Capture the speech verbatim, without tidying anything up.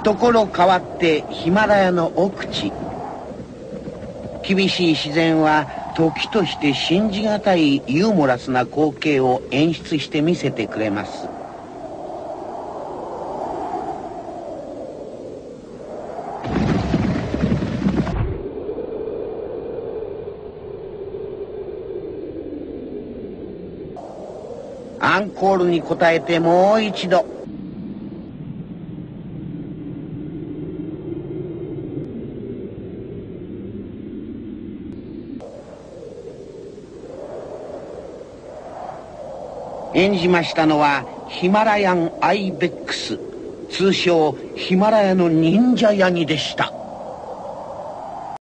ところ変わってヒマラヤの奥地、厳しい自然は時として信じがたいユーモラスな光景を演出して見せてくれます。アンコールに応えてもう一度。演じましたのはヒマラヤンアイベックス、通称ヒマラヤの忍者ヤギでした。